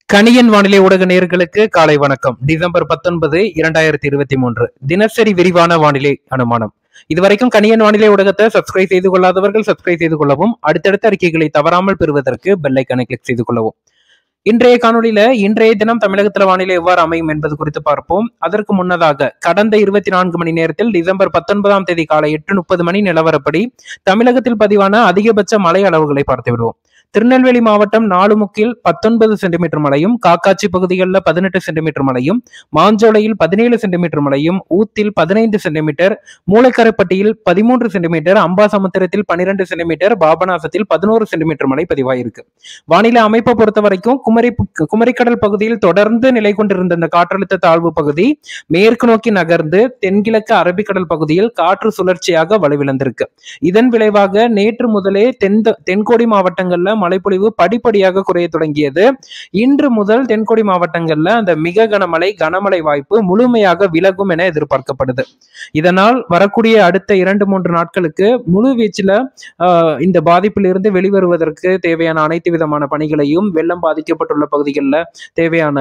கணியன் வானிலை ஊடக நேயர்களுக்கு காலை வணக்கம். டிசம்பர் 19, 2023 தினசரி விரிவான வானிலை அனுமானம். இதுவரைக்கும் கணியன் வானிலை ஊடகத்தை சப்ஸ்கிரைப் செய்து கொள்ளாதவர்கள் சப்ஸ்கிரைப் செய்து கொள்ளவும், அடுத்தடுத்த அறிக்கைகளை தவறாமல் பெறுவதற்கு பெல் ஐகானை கிளிக் செய்து கொள்ளவும். இன்றைய காணொலியில இன்றைய தினம் தமிழகத்துல வானிலை எவ்வாறு அமையும் என்பது குறித்து பார்ப்போம். அதற்கு முன்னதாக கடந்த 24 மணி நேரத்தில் டிசம்பர் 19ஆம் தேதி காலை 8:30 மணி நிலவரப்படி தமிழகத்தில் பதிவான அதிகபட்ச மழை அளவுகளை பார்த்து விடுவோம். திருநெல்வேலி மாவட்டம் நாலுமுக்கில் 19 சென்டிமீட்டர் மழையும், காக்காட்சி பகுதிகளில் 18 சென்டிமீட்டர் மழையும், மாஞ்சோலையில் 17 சென்டிமீட்டர் மழையும், ஊத்தில் 15 சென்டிமீட்டர், மூளைக்கரைப்பட்டியில் 13 சென்டிமீட்டர், அம்பாசமுத்திரத்தில் 12 சென்டிமீட்டர், பாபநாசத்தில் 11 சென்டிமீட்டர் மழை பதிவாயிருக்கு. வானிலை அமைப்பை பொறுத்த வரைக்கும் குமரிக்கடல் பகுதியில் தொடர்ந்து நிலை கொண்டிருந்த இந்த காற்றழுத்த தாழ்வு பகுதி மேற்கு நோக்கி நகர்ந்து தென்கிழக்கு அரபிக்கடல் பகுதியில் காற்று சுழற்சியாக வலுவிழந்திருக்கு. இதன் விளைவாக நேற்று முதலே தென்கோடி மாவட்டங்கள்ல மழைப்பொழிவு படிப்படியாக குறைய தொடங்கியது. இன்று முதல் தென்கோடி மாவட்டங்கள்ல அந்த மிக கனமழை வாய்ப்பு முழுமையாக விலகும் என எதிர்பார்க்கப்படுது. இதனால் வரக்கூடிய அடுத்த 2-3 நாட்களுக்கு முழு வீச்சுல இந்த பாதிப்பிலிருந்து வெளிவருவதற்கு தேவையான அனைத்து விதமான பணிகளையும், வெள்ளம் பாதிக்கப்பட்டுள்ள பகுதிகளில் தேவையான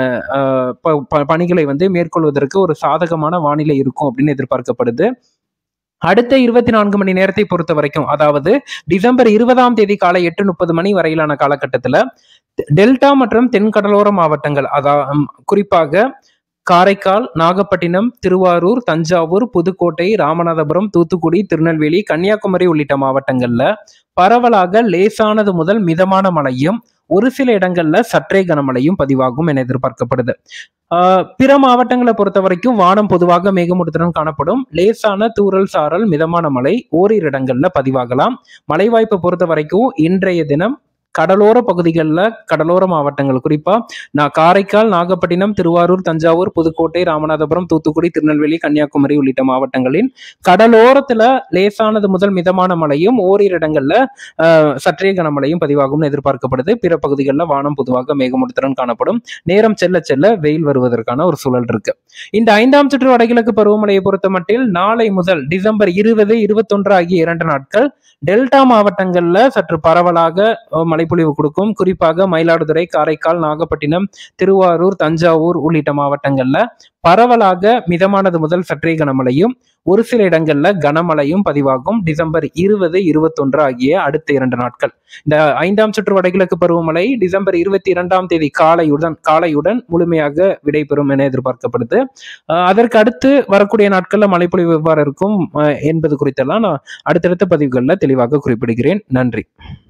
பணிகளை மேற்கொள்வதற்கு ஒரு சாதகமான வானிலை இருக்கும் அப்படின்னு எதிர்பார்க்கப்படுது. அடுத்த 24 மணி நேரத்தை பொறுத்த வரைக்கும், அதாவது டிசம்பர் 20ஆம் தேதி காலை 8:30 மணி வரையிலான காலகட்டத்துல டெல்டா மற்றும் தென்கடலோர மாவட்டங்கள், குறிப்பாக காரைக்கால், நாகப்பட்டினம், திருவாரூர், தஞ்சாவூர், புதுக்கோட்டை, ராமநாதபுரம், தூத்துக்குடி, திருநெல்வேலி, கன்னியாகுமரி உள்ளிட்ட மாவட்டங்கள்ல பரவலாக லேசானது முதல் மிதமான மழையும், ஒரு சில இடங்கள்ல சற்றே கனமழையும் பதிவாகும் என எதிர்பார்க்கப்படுது. பிற மாவட்டங்களை பொறுத்த வரைக்கும் வானம் பொதுவாக மேகமூட்டத்துடன் காணப்படும். லேசான தூறல் சாரல் மிதமான மழை ஓரிரு இடங்கள்ல பதிவாகலாம். மழை வாய்ப்பை பொறுத்த வரைக்கும் இன்றைய தினம் கடலோர பகுதிகளில், கடலோர மாவட்டங்கள் குறிப்பா காரைக்கால், நாகப்பட்டினம், திருவாரூர், தஞ்சாவூர், புதுக்கோட்டை, ராமநாதபுரம், தூத்துக்குடி, திருநெல்வேலி, கன்னியாகுமரி உள்ளிட்ட மாவட்டங்களின் கடலோரத்துல லேசானது முதல் மிதமான மழையும் ஓரிரு இடங்கள்ல சற்றே கனமழையும் பதிவாகும் எதிர்பார்க்கப்படுது. பிற பகுதிகளில் வானம் பொதுவாக மேகமூட்டத்துடன் காணப்படும். நேரம் செல்ல செல்ல வெயில் வருவதற்கான ஒரு சூழல் இருக்கு. இந்த 5ஆம் சுற்று வடகிழக்கு பருவமழையை பொறுத்த மட்டில் நாளை முதல் டிசம்பர் 20, 21 ஆகிய 2 நாட்கள் டெல்டா மாவட்டங்கள்ல சற்று பரவலாக மழைப்பொழிவு கொடுக்கும். குறிப்பாக மயிலாடுதுறை, காரைக்கால், நாகப்பட்டினம், திருவாரூர், தஞ்சாவூர் உள்ளிட்ட மாவட்டங்கள்ல பரவலாக மிதமானது முதல் சற்றே கனமழையும், ஒரு சில இடங்கள்ல கனமழையும் பதிவாகும். டிசம்பர் 20, 21 ஆகிய அடுத்த 2 நாட்கள். இந்த 5ஆம் சுற்று வடகிழக்கு பருவமழை டிசம்பர் 22ஆம் தேதி காலையுடன் முழுமையாக விடைபெறும் என எதிர்பார்க்கப்படுது. அதற்கு அடுத்து வரக்கூடிய நாட்கள்ல மழைப்பொழிவு எவ்வாறு இருக்கும் என்பது குறித்தெல்லாம் நான் அடுத்தடுத்த பதிவுகள்ல தெளிவாக குறிப்பிடுகிறேன். நன்றி.